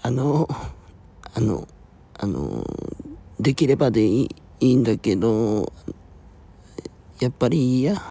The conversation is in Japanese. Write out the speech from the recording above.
あの、あの、あの、できればでいいんだけど、やっぱりいいや。